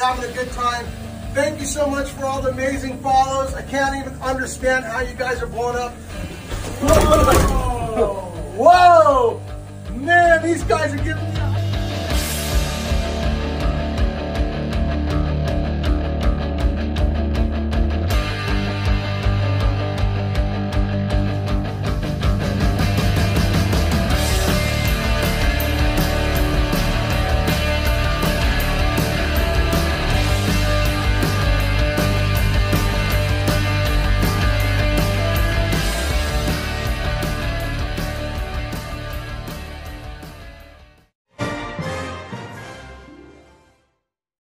having a good time. Thank you so much for all the amazing follows. I can't even understand how you guys are blowing up. Whoa! Whoa! Man, these guys are giving me